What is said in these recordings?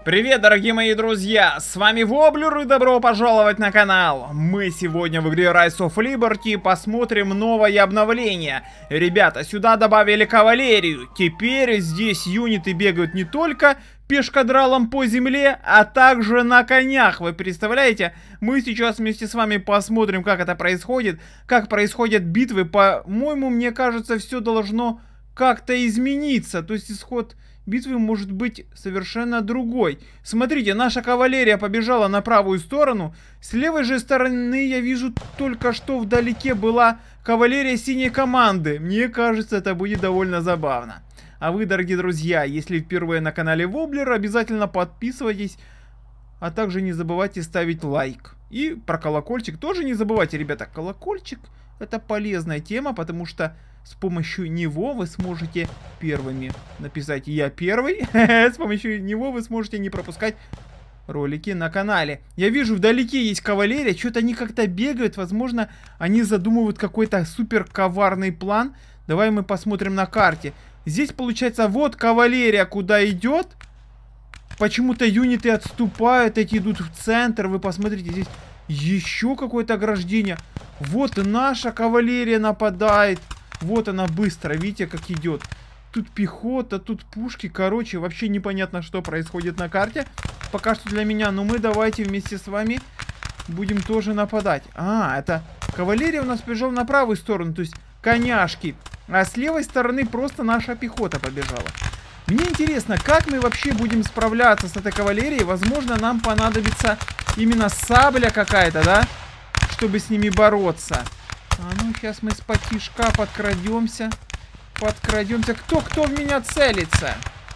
Привет, дорогие мои друзья! С вами Воблер и добро пожаловать на канал! Мы сегодня в игре Rise of Liberty посмотрим новое обновление. Ребята, сюда добавили кавалерию. Теперь здесь юниты бегают не только пешкадралом по земле, а также на конях. Вы представляете? Мы сейчас вместе с вами посмотрим, как это происходит, как происходят битвы. По-моему, мне кажется, все должно как-то измениться. То есть исход битвы может быть совершенно другой. Смотрите, наша кавалерия побежала на правую сторону. С левой же стороны я вижу только что вдалеке была кавалерия синей команды. Мне кажется, это будет довольно забавно. А вы, дорогие друзья, если впервые на канале Воблер, обязательно подписывайтесь. А также не забывайте ставить лайк. И про колокольчик тоже не забывайте, ребята. Колокольчик — это полезная тема, потому что с помощью него вы сможете первыми написать «Я первый». С помощью него вы сможете не пропускать ролики на канале. Я вижу, вдалеке есть кавалерия. Что-то они как-то бегают. Возможно, они задумывают какой-то супер коварный план. Давай мы посмотрим на карте. Здесь, получается, вот кавалерия куда идет. Почему-то юниты отступают, эти идут в центр. Вы посмотрите, здесь еще какое-то ограждение. Вот и наша кавалерия нападает. Вот она быстро, видите, как идет. Тут пехота, тут пушки. Короче, вообще непонятно, что происходит на карте. Пока что для меня. Но мы давайте вместе с вами будем тоже нападать. А, это кавалерия у нас побежала на правую сторону, то есть коняшки. А с левой стороны просто наша пехота побежала. Мне интересно, как мы вообще будем справляться с этой кавалерией. Возможно, нам понадобится именно сабля какая-то, да? Чтобы с ними бороться. А ну, сейчас мы с потишка подкрадемся. Подкрадемся. Кто в меня целится?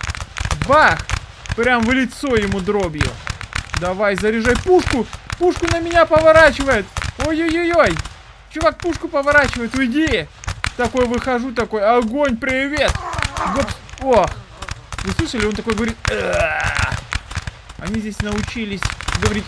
Бах! Прям в лицо ему дробью. Давай, заряжай пушку. Пушку на меня поворачивает. Ой-ой-ой-ой. Чувак пушку поворачивает. Уйди. Такой выхожу, такой. Огонь, привет. Гопс. Ох. Вы слышали? Он такой говорит. Они здесь научились говорить.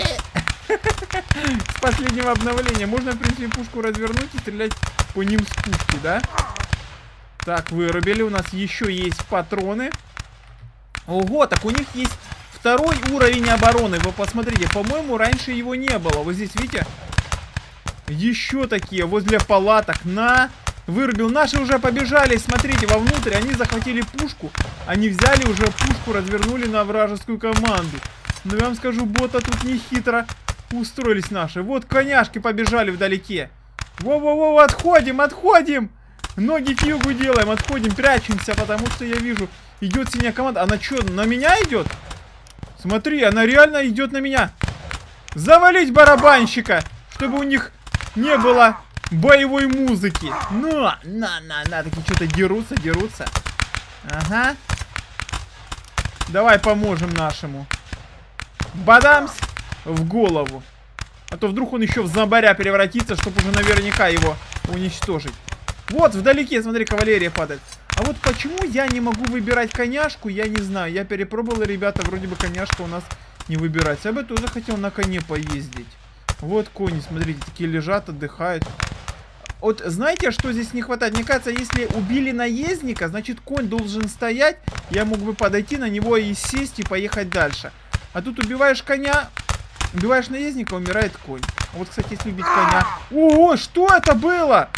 С последнего обновления. Можно, в принципе, пушку развернуть и стрелять по ним с пушки, да? Так, вырубили. У нас еще есть патроны. Ого, так у них есть второй уровень обороны. Вы посмотрите, по-моему, раньше его не было. Вот здесь, видите? Еще такие возле палаток. На! Вырубил. Наши уже побежали. Смотрите, вовнутрь. Они захватили пушку. Они взяли уже пушку, развернули на вражескую команду. Но я вам скажу, бота тут не хитро устроились наши. Вот коняшки побежали вдалеке. Воу-воу-воу, отходим, отходим. Ноги к югу делаем, отходим, прячемся, потому что я вижу, идет синяя команда. Она что, на меня идет? Смотри, она реально идет на меня. Завалить барабанщика, чтобы у них не было боевой музыки. На, такие что-то дерутся. Ага. Давай поможем нашему. Бадамс в голову. А то вдруг он еще в зомбаря превратится, чтобы уже наверняка его уничтожить. Вот вдалеке, смотри, кавалерия падает. А вот почему я не могу выбирать коняшку, я не знаю. Я перепробовал, ребята, вроде бы коняшка у нас не выбирается. Я бы тоже хотел на коне поездить. Вот кони, смотрите, такие лежат, отдыхают. Вот знаете, что здесь не хватает? Мне кажется, если убили наездника, значит конь должен стоять. Я мог бы подойти на него и сесть и поехать дальше. А тут убиваешь коня, убиваешь наездника, умирает конь. А вот, кстати, если убить коня... Ого, что это было?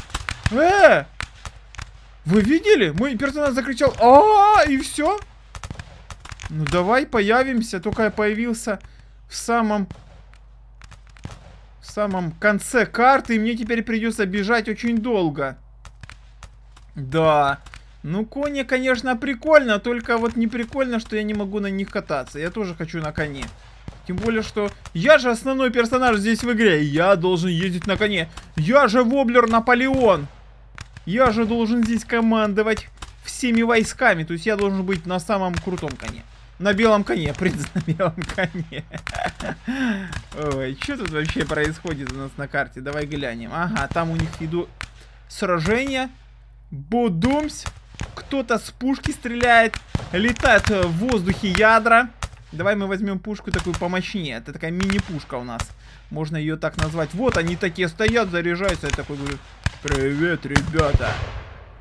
Вы видели? Мой персонаж закричал и все. Ну давай появимся. Только я появился в самом конце карты, и мне теперь придется бежать очень долго. Да. Ну, кони, конечно, прикольно, только вот не прикольно, что я не могу на них кататься. Я тоже хочу на коне. Тем более, что я же основной персонаж здесь в игре. Я должен ездить на коне. Я же Воблер Наполеон. Я же должен здесь командовать всеми войсками. То есть я должен быть на самом крутом коне. На белом коне, принц на белом коне. Ой, что тут вообще происходит у нас на карте? Давай глянем. Ага, там у них идут сражения. Будумсь. Кто-то с пушки стреляет. Летает в воздухе ядра. Давай мы возьмем пушку такую помощнее. Это такая мини-пушка у нас. Можно ее так назвать. Вот они такие стоят, заряжаются. Я такой говорю: привет, ребята.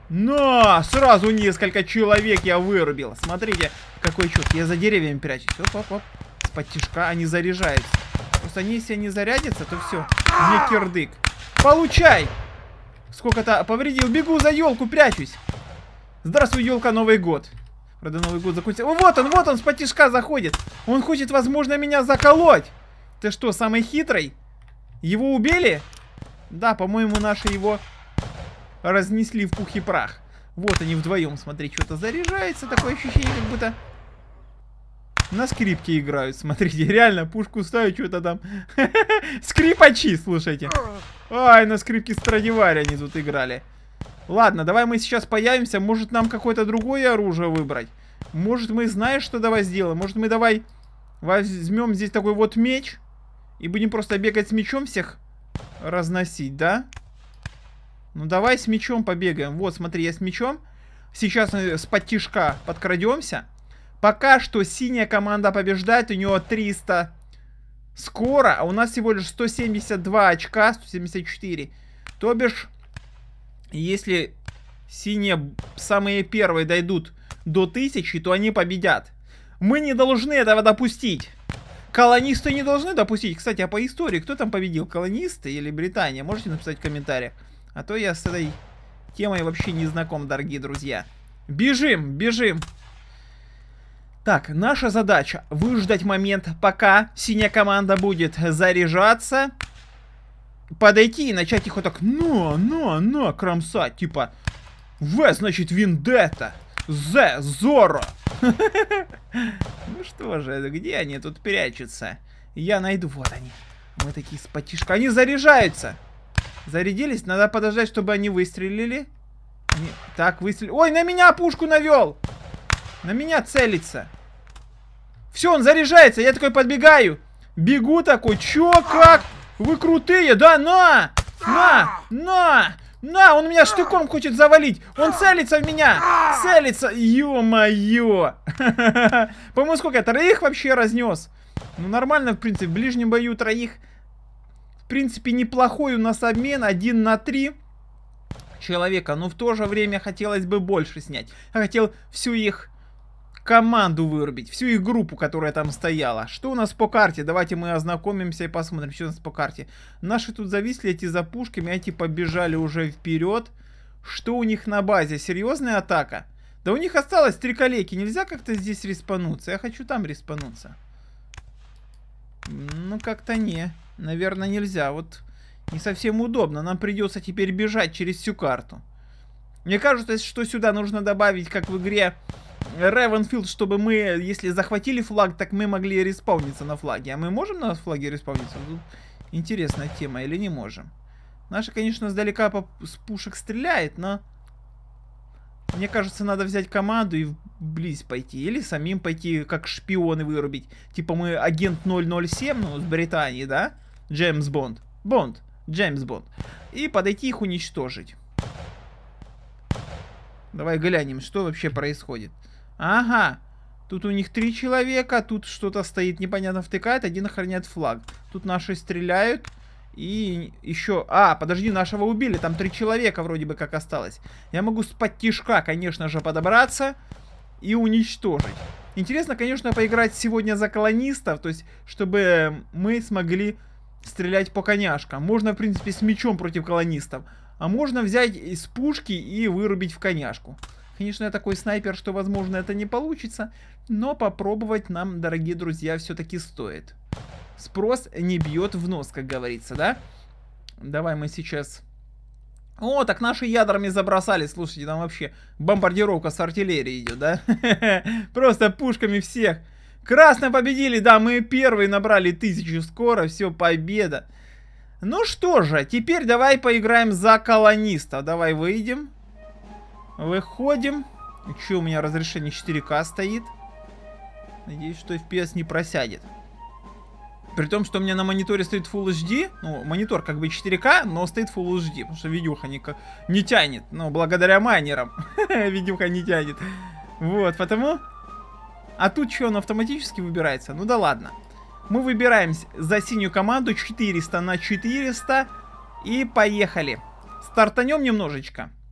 На! Сразу несколько человек я вырубил. Смотрите, какой чёрт. Я за деревьями прячусь. Оп-оп-оп. С-под тишка они заряжаются. Просто они, если они зарядятся, то все. Мне кирдык. Получай! Сколько-то повредил. Бегу за елку, прячусь. Здравствуй, елка, Новый год. Правда, Новый год закончился. О, вот он с-под тишка заходит. Он хочет, возможно, меня заколоть. Ты что, самый хитрый? Его убили? Да, по-моему, наши его разнесли в пух и прах. Вот они вдвоем, смотри, что-то заряжается. Такое ощущение, как будто на скрипке играют. Смотрите, реально, пушку ставят, что-то там. Скрипачи, слушайте. Ай, на скрипке Страдивари они тут играли. Ладно, давай мы сейчас появимся. Может, нам какое-то другое оружие выбрать? Может, мы знаешь, что давай сделаем? Может, мы давай возьмем здесь такой вот меч и будем просто бегать с мечом всех разносить, да? Ну, давай с мечом побегаем. Вот, смотри, я с мечом. Сейчас с-под тишка подкрадемся. Пока что синяя команда побеждает. У него 300 скоро. А у нас всего лишь 172 очка. 174. То бишь, если синие самые первые дойдут до 1000, то они победят. Мы не должны этого допустить. Колонисты не должны допустить. Кстати, а по истории кто там победил? Колонисты или Британия? Можете написать в комментариях. А то я с этой темой вообще не знаком, дорогие друзья. Бежим, бежим. Так, наша задача выждать момент, пока синяя команда будет заряжаться. Подойти и начать их вот так на, кромсать. Типа, В, значит, Вендетта. З, Зоро. Ну что же, где они тут прячутся? Я найду, вот они. Мы такие с потишка. Они заряжаются. Зарядились, надо подождать, чтобы они выстрелили. Так, выстрелили. Ой, на меня пушку навел. На меня целится. Все, он заряжается, я такой подбегаю. Бегу такой, чё, как? Вы крутые, да, на, он меня штыком хочет завалить. Он целится в меня, целится, ё-моё. По-моему, сколько, троих вообще разнес. Ну, нормально, в принципе, в ближнем бою троих. В принципе, неплохой у нас обмен, 1 на 3 человека. Но в то же время хотелось бы больше снять. Я хотел всю их команду вырубить, всю их группу, которая там стояла. Что у нас по карте? Давайте мы ознакомимся и посмотрим, что у нас по карте. Наши тут зависли, эти за пушками, эти побежали уже вперед. Что у них на базе? Серьезная атака? Да у них осталось 3 калеки. Нельзя как-то здесь респануться? Я хочу там респануться. Ну, как-то не. Наверное, нельзя. Вот не совсем удобно. Нам придется теперь бежать через всю карту. Мне кажется, что сюда нужно добавить, как в игре Ревенфилд, чтобы мы, если захватили флаг, так мы могли респауниться на флаге. А мы можем на флаге респауниться? Тут интересная тема, или не можем? Наша, конечно, сдалека с пушек стреляет, но мне кажется, надо взять команду и вблизь пойти. Или самим пойти, как шпионы, вырубить. Типа мы агент 007, ну, с Британии, да? Джеймс Бонд. Джеймс Бонд. И подойти их уничтожить. Давай глянем, что вообще происходит. Ага. Тут у них 3 человека. Тут что-то стоит, непонятно, втыкает. Один охраняет флаг. Тут наши стреляют. И еще... А, подожди, нашего убили. Там 3 человека вроде бы как осталось. Я могу с-под тишка, конечно же, подобраться и уничтожить. Интересно, конечно, поиграть сегодня за колонистов. То есть, чтобы мы смогли стрелять по коняшкам. Можно, в принципе, с мечом против колонистов. А можно взять из пушки и вырубить в коняшку. Конечно, я такой снайпер, что, возможно, это не получится. Но попробовать нам, дорогие друзья, все-таки стоит. Спрос не бьет в нос, как говорится, да? Давай мы сейчас... О, так наши ядрами забросали. Слушайте, там вообще бомбардировка с артиллерией идет, да? Просто пушками всех. Красно победили, да, мы первые набрали 1000 скоро. Все, победа. Ну что же, теперь давай поиграем за колонистов. Давай выйдем. Выходим. Что у меня разрешение 4К стоит? Надеюсь, что FPS не просядет. При том, что у меня на мониторе стоит Full HD. Ну, монитор как бы 4К, но стоит Full HD. Потому что видюха не тянет. Ну, благодаря майнерам. Видюха не тянет. Вот, потому... А тут что, он автоматически выбирается? Ну да ладно. Мы выбираем за синюю команду 400 на 400. И поехали. Стартанем немножечко.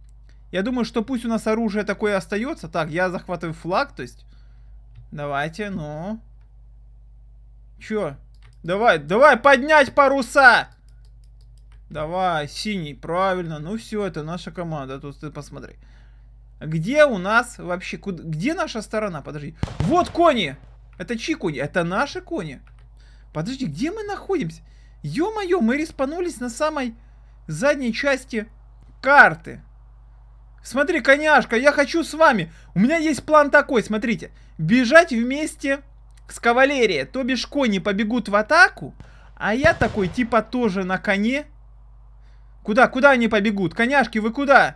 Я думаю, что пусть у нас оружие такое остается. Так, я захватываю флаг, то есть. Давайте, ну. Чё? Давай, давай, поднять паруса! Давай, синий, правильно. Ну все, это наша команда. Тут ты посмотри. Где у нас вообще... Где наша сторона? Подожди. Вот кони! Это чьи кони? Это наши кони. Подожди, где мы находимся? Ё-моё, мы респанулись на самой задней части карты. Смотри, коняшка, я хочу с вами. У меня есть план такой, смотрите. Бежать вместе с кавалерией. То бишь кони побегут в атаку. А я такой, типа, тоже на коне. Куда? Куда они побегут? Коняшки, вы куда?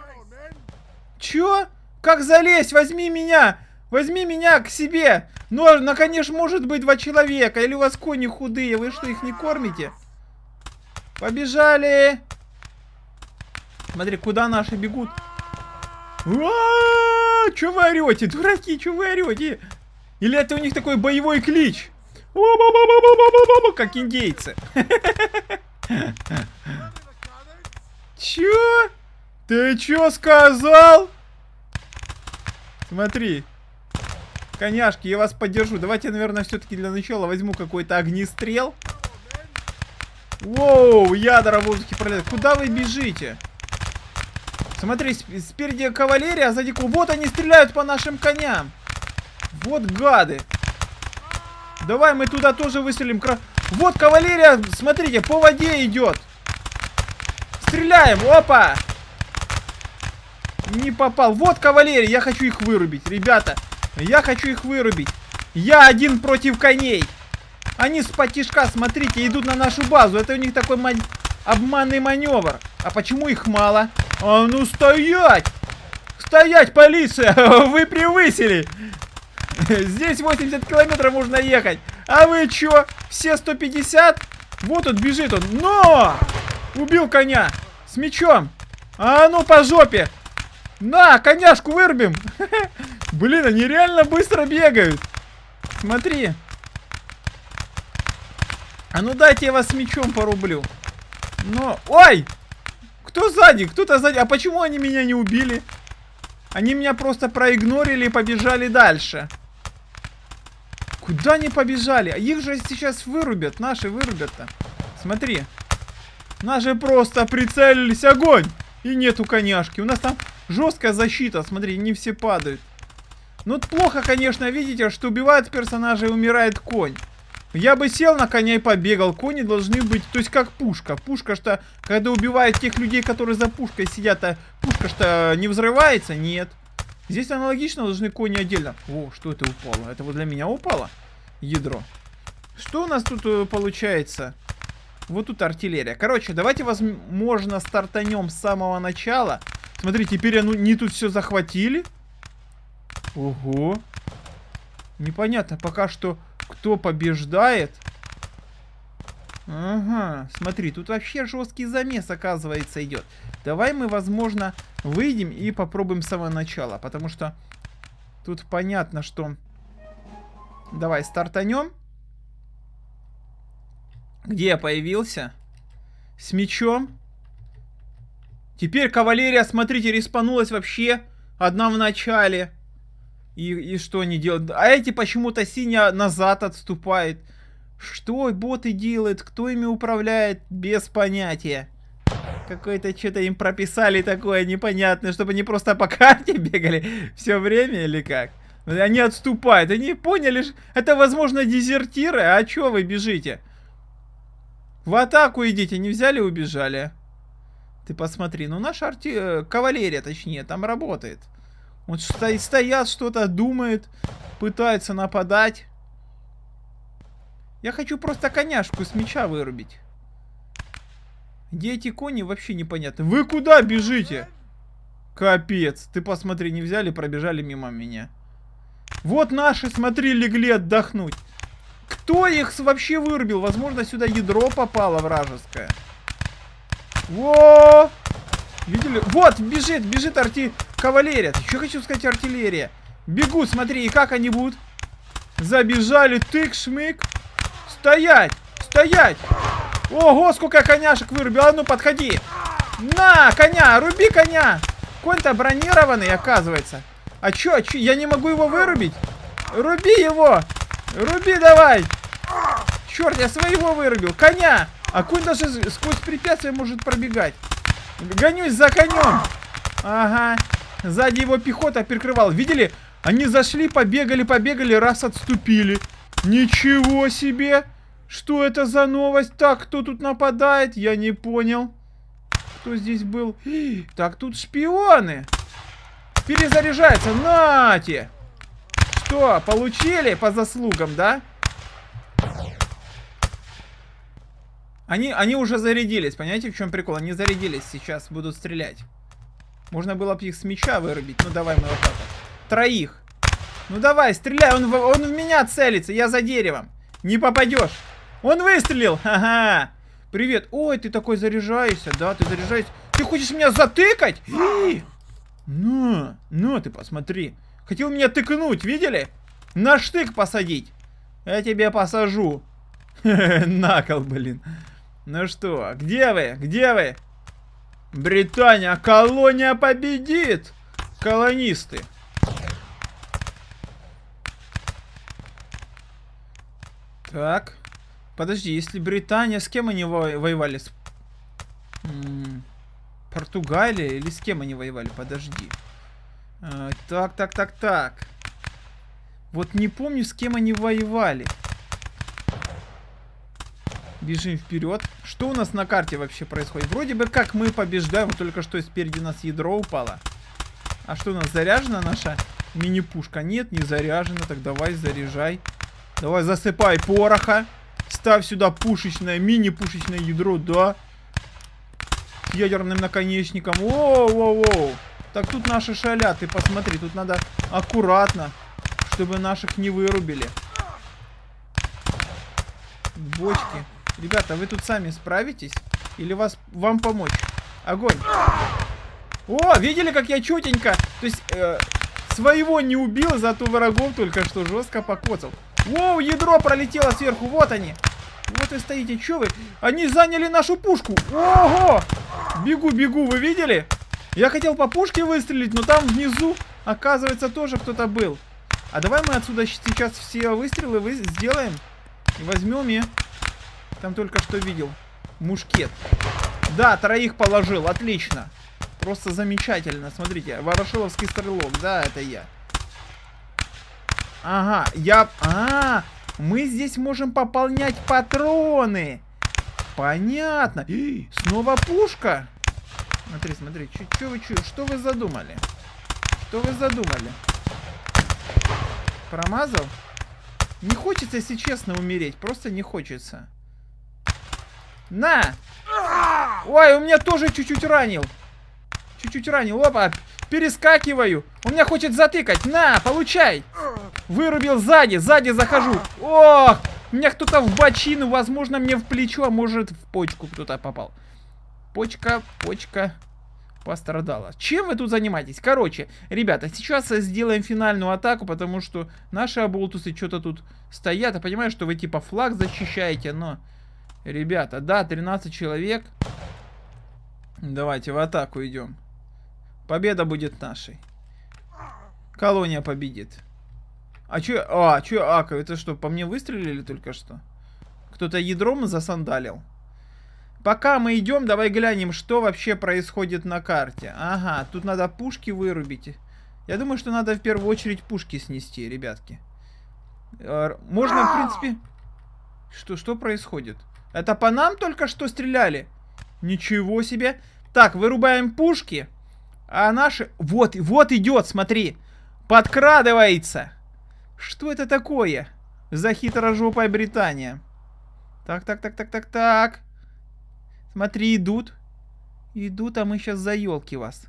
Чё? Как залезть? Возьми меня! Возьми меня к себе! Но на коне ж может быть 2 человека. Или у вас кони худые? Вы что, их не кормите? Побежали! Смотри, куда наши бегут? Чё вы орете, дураки? Чё вы орете? Или это у них такой боевой клич? Как индейцы. Чё? Ты чё сказал? Смотри. Коняшки, я вас поддержу. Давайте, наверное, все-таки для начала возьму какой-то огнестрел. Воу, ядра в воздухе пролетают. Куда вы бежите? Смотри, спереди кавалерия, а сзади... Вот они стреляют по нашим коням. Вот гады. Давай мы туда тоже выстрелим. Вот кавалерия, смотрите, по воде идет. Стреляем, опа. Не попал. Вот кавалерия, я хочу их вырубить. Ребята, я хочу их вырубить. Я один против коней. Они с потишка, смотрите, идут на нашу базу. Это у них такой обманный маневр. А почему их мало? А ну стоять! Стоять, полиция! Вы превысили! Здесь 80 километров можно ехать. А вы чё? Все 150? Вот он бежит он. Но! Убил коня. С мечом. А ну по жопе. На, коняшку вырубим. Блин, они реально быстро бегают. Смотри. А ну дайте я вас с мечом порублю. Но... Ой! Кто сзади? Кто-то сзади. А почему они меня не убили? Они меня просто проигнорили и побежали дальше. Куда они побежали? А их же сейчас вырубят. Наши вырубят-то. Смотри. Наши просто прицелились. Огонь! И нету коняшки. У нас там жесткая защита. Смотри, не все падают. Ну, плохо, конечно, видите, что убивают персонажа и умирает конь. Я бы сел на коня и побегал. Кони должны быть, то есть как пушка. Пушка что, когда убивают тех людей, которые за пушкой сидят, а пушка что, не взрывается? Нет. Здесь аналогично должны кони отдельно. О, что это упало? Это вот для меня упало? Ядро. Что у нас тут получается? Вот тут артиллерия. Короче, давайте, возможно, стартанем с самого начала. Смотри, теперь они тут все захватили. Ого. Непонятно пока что, кто побеждает. Ага, смотри, тут вообще жесткий замес, оказывается, идет. Давай мы, возможно, выйдем и попробуем с самого начала. Потому что тут понятно, что... Давай, стартанем. Где я появился? С мечом. Теперь кавалерия, смотрите, респанулась вообще одна в начале. И что они делают? А эти почему-то синяя назад отступает. Что боты делают? Кто ими управляет? Без понятия. Какое-то что-то им прописали такое непонятное, чтобы они просто по карте бегали все время или как? Они отступают. Они поняли, это, возможно, дезертиры. А чё вы бежите? В атаку идите. Не взяли, убежали. Ты посмотри. Ну, наша кавалерия, точнее, там работает. Вот стоят, что-то думают, пытаются нападать. Я хочу просто коняшку с меча вырубить. Где эти кони, вообще непонятно. Вы куда бежите? Капец. Ты посмотри, не взяли, пробежали мимо меня. Вот наши, смотри, легли отдохнуть. Кто их вообще вырубил? Возможно, сюда ядро попало вражеское. Во! Видели? Вот, бежит кавалерия. Что хочу сказать, артиллерия. Бегут, смотри, и как они будут? Забежали, тык-шмык. Стоять! Стоять! Ого, сколько я коняшек вырубил. А ну, подходи. На, коня, руби коня. Конь-то бронированный, оказывается. А чё? Я не могу его вырубить? Руби его! Руби давай! Черт, я своего вырубил. Коня! А конь даже сквозь препятствия может пробегать. Гонюсь за конем. Ага. Сзади его пехота прикрывал. Видели? Они зашли, побегали, раз отступили. Ничего себе! Что это за новость? Так, кто тут нападает? Я не понял. Кто здесь был? Так, тут шпионы. Перезаряжается. Нате! Что, получили по заслугам, да? Они уже зарядились. Понимаете, в чем прикол? Они зарядились. Сейчас будут стрелять. Можно было бы их с меча вырубить. Ну, давай мы вот так вот. Троих. Ну, давай, стреляй. Он в меня целится. Я за деревом. Не попадешь. Он выстрелил. Ха-ха. Привет. Ой, ты такой заряжаешься. Да, ты заряжаешься. Ты хочешь меня затыкать? Ну, ты посмотри. Хотел меня тыкнуть, видели? На штык посадить. Я тебе посажу. На кол, блин. Ну что, где вы? Где вы? Британия, колония победит. Колонисты. Так. Подожди, если Британия, с кем они воевали? Португалия или с кем они воевали? Подожди. Так. Вот не помню, с кем они воевали. Бежим вперед. Что у нас на карте вообще происходит? Вроде бы как мы побеждаем. Вот только что спереди у нас ядро упало. А что у нас, заряжена наша мини-пушка? Нет, не заряжена. Так давай, заряжай. Давай, засыпай пороха. Ставь сюда пушечное, мини-пушечное ядро, да. С ядерным наконечником. Воу. Так тут наши шалят, ты посмотри. Тут надо аккуратно, чтобы наших не вырубили. Бочки. Ребята, вы тут сами справитесь? Или вам помочь? Огонь. О, видели, как я чутенько? То есть, своего не убил, зато врагов только что жестко покоцал. Воу, ядро пролетело сверху, вот они. Вот вы стоите, что вы? Они заняли нашу пушку. Ого! Бегу, вы видели? Я хотел по пушке выстрелить, но там внизу, оказывается, тоже кто-то был. А давай мы отсюда сейчас все выстрелы сделаем. И возьмем и... Там только что видел. Мушкет. Да, троих положил, отлично. Просто замечательно, смотрите. Ворошиловский стрелок, да, это я. Ага, мы здесь можем пополнять патроны. Понятно. Снова пушка. Смотри, что вы задумали? Что вы задумали? Промазал? Не хочется, если честно, умереть. Просто не хочется. На! Ой, у меня тоже чуть-чуть ранил. Опа, перескакиваю. Он меня хочет затыкать. На, получай. Вырубил сзади захожу. Ох, меня кто-то в бочину, возможно, мне в плечо, а может в почку кто-то попал. Почка пострадала. Чем вы тут занимаетесь? Короче, ребята, сейчас сделаем финальную атаку, потому что наши оболтусы что-то тут стоят. Я понимаю, что вы типа флаг защищаете, но... Ребята, да, 13 человек. Давайте в атаку идем. Победа будет нашей. Колония победит. Чё это что, по мне выстрелили только что? Кто-то ядром засандалил. Пока мы идем, давай глянем, что вообще происходит на карте. Ага, тут надо пушки вырубить. Я думаю, что надо в первую очередь пушки снести, ребятки. Можно, в принципе... Что происходит? Это по нам только что стреляли? Ничего себе. Так, вырубаем пушки. А наши... Вот идет, смотри. Подкрадывается. Что это такое? За хитрожопая Британия. Так. Смотри, идут. А мы сейчас за елки вас.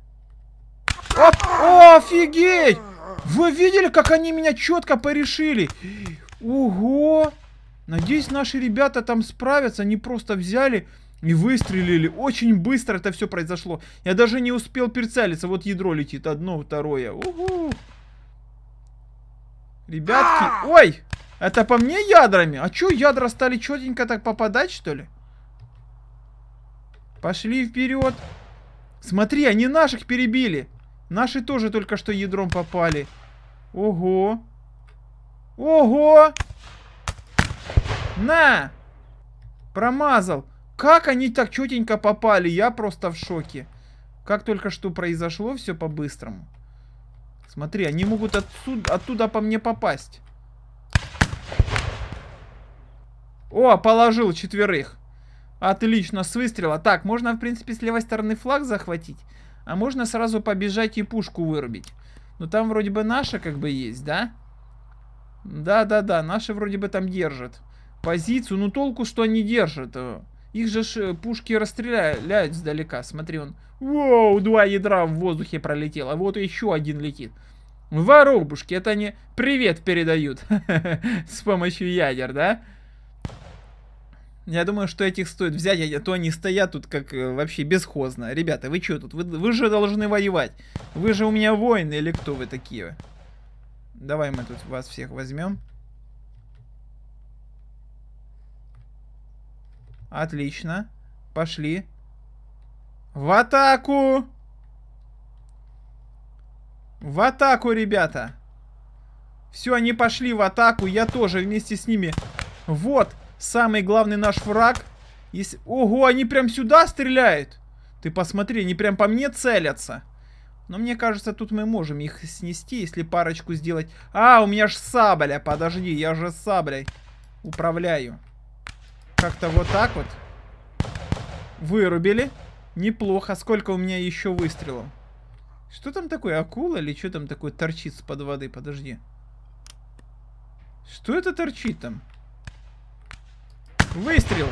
О, офигеть! Вы видели, как они меня четко порешили? Ого! Надеюсь, наши ребята там справятся. Они просто взяли и выстрелили. Очень быстро это все произошло. Я даже не успел прицелиться. Вот ядро летит. Одно, второе. Угу. Ребятки. Ой! Это по мне ядрами? А чё, ядра стали четенько так попадать, что ли? Пошли вперед. Смотри, они наших перебили. Наши тоже только что ядром попали. Ого. Ого. На. Промазал. Как они так четенько попали? Я просто в шоке. Как только что произошло, все по-быстрому. Смотри, они могут оттуда по мне попасть. О, положил 4. Отлично, с выстрела. Так, можно, в принципе, с левой стороны флаг захватить. А можно сразу побежать и пушку вырубить. Но там вроде бы наша как бы есть, да? Да-да-да, наши вроде бы там держат позицию. Ну толку, что они держат. Их же пушки расстреляют сдалека. Смотри, он... Воу, 2 ядра в воздухе пролетело. Вот еще один летит. Воробушки, это они привет передают. С помощью ядер, да? Я думаю, что этих стоит взять, а то они стоят тут как вообще бесхозно. Ребята, вы что тут? Вы же должны воевать. Вы же у меня воины или кто вы такие? Давай мы тут вас всех возьмем. Отлично. Пошли. В атаку! В атаку, ребята! Все, они пошли в атаку. Я тоже вместе с ними. Вот. Самый главный наш враг. Если... Ого, они прям сюда стреляют. Ты посмотри, они прям по мне целятся. Но мне кажется, тут мы можем их снести, если парочку сделать. А, у меня ж сабля. Подожди, я же саблей управляю. Как-то вот так вот. Вырубили. Неплохо. Сколько у меня еще выстрелов? Что там такое? Акула или что там такое торчит с-под воды? Подожди. Что это торчит там? Выстрел.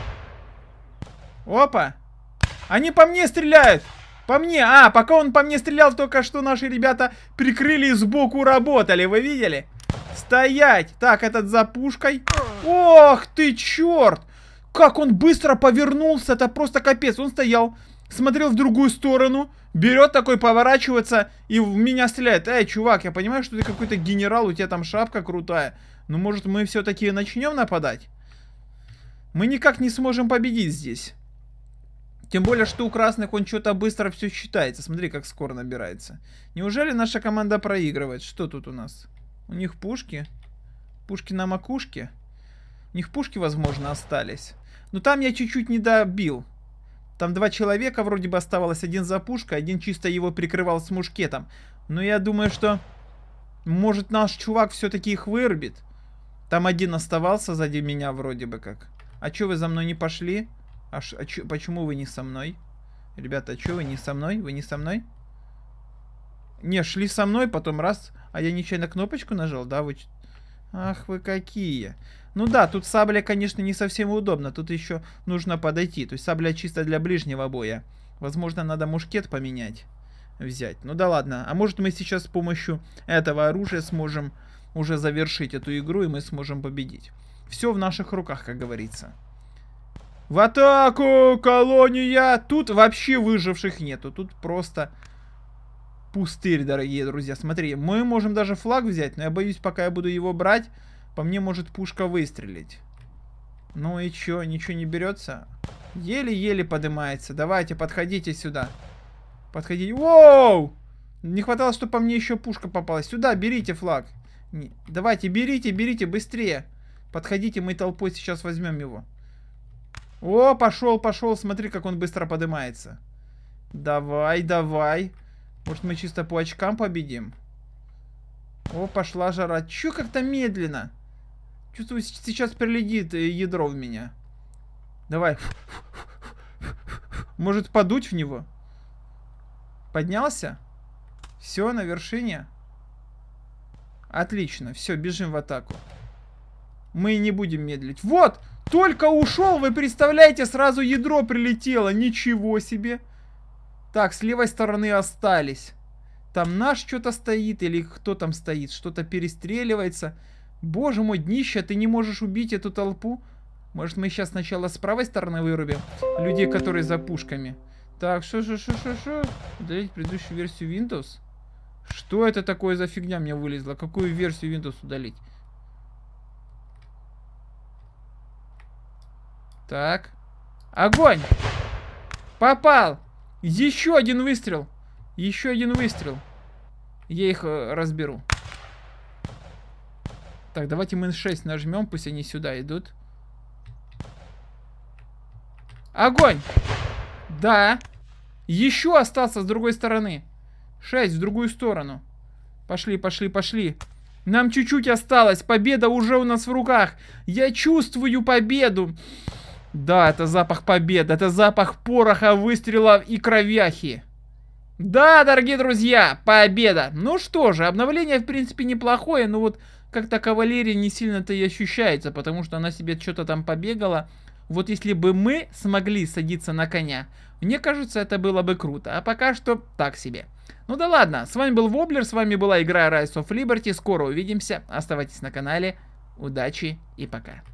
Опа. Они по мне стреляют. По мне. А, пока он по мне стрелял, только что наши ребята прикрыли и сбоку работали. Вы видели? Стоять. Так, этот за пушкой. Ох ты, черт. Как он быстро повернулся. Это просто капец. Он стоял, смотрел в другую сторону. Берет такой, поворачивается и в меня стреляет. Эй, чувак, я понимаю, что ты какой-то генерал. У тебя там шапка крутая. Но может мы все-таки начнем нападать? Мы никак не сможем победить здесь. Тем более, что у красных он что-то быстро все считается. Смотри, как скоро набирается. Неужели наша команда проигрывает? Что тут у нас? У них пушки. Пушки на макушке. У них пушки, возможно, остались. Но там я чуть-чуть не добил. Там 2 человека вроде бы оставалось. Один за пушкой, один чисто его прикрывал с мушкетом. Но я думаю, что... Может, наш чувак все-таки их вырубит. Там один оставался сзади меня вроде бы как. А чё вы за мной не пошли? Почему вы не со мной? Ребята, а чё вы не со мной? Вы не со мной? Не, шли со мной, потом раз... А я нечаянно кнопочку нажал, да? Вы... Ах вы какие. Ну да, тут сабля, конечно, не совсем удобно. Тут еще нужно подойти. То есть сабля чисто для ближнего боя. Возможно, надо мушкет поменять. Взять. Ну да ладно. А может мы сейчас с помощью этого оружия сможем уже завершить эту игру, и мы сможем победить. Все в наших руках, как говорится. В атаку, колония! Тут вообще выживших нету. Тут просто пустырь, дорогие друзья. Смотри, мы можем даже флаг взять, но я боюсь, пока я буду его брать, по мне может пушка выстрелить. Ну и чё, ничего не берется? Еле-еле поднимается. Давайте, подходите сюда. Подходите. Воу! Не хватало, чтобы по мне еще пушка попалась. Сюда, берите флаг. Давайте, берите, берите, быстрее. Подходите, мы толпой сейчас возьмем его. О, пошел, пошел. Смотри, как он быстро поднимается. Давай, давай. Может, мы чисто по очкам победим? О, пошла жара. Чё как-то медленно? Чувствую, сейчас прилетит ядро в меня. Давай. Может, подуть в него? Поднялся? Все, на вершине. Отлично. Все, бежим в атаку. Мы не будем медлить. Вот! Только ушел, вы представляете, сразу ядро прилетело. Ничего себе. Так, с левой стороны остались. Там наш что-то стоит, или кто там стоит? Что-то перестреливается. Боже мой, днище, ты не можешь убить эту толпу? Может, мы сейчас сначала с правой стороны вырубим людей, которые за пушками? Так, что? Удалить предыдущую версию Windows? Что это такое за фигня мне вылезла? Какую версию Windows удалить? Так. Огонь! Попал! Еще один выстрел. Еще один выстрел. Я их разберу. Так, давайте мы 6 нажмем, пусть они сюда идут. Огонь! Да. Еще остался с другой стороны. 6 в другую сторону. Пошли, пошли, пошли. Нам чуть-чуть осталось. Победа уже у нас в руках. Я чувствую победу. Да, это запах победы. Это запах пороха, выстрелов и кровяхи. Да, дорогие друзья, победа. Ну что же, обновление в принципе неплохое. Но вот как-то кавалерия не сильно-то и ощущается. Потому что она себе что-то там побегала. Вот если бы мы смогли садиться на коня, мне кажется, это было бы круто. А пока что так себе. Ну да ладно, с вами был Воблер, с вами была игра Rise of Liberty. Скоро увидимся, оставайтесь на канале. Удачи и пока.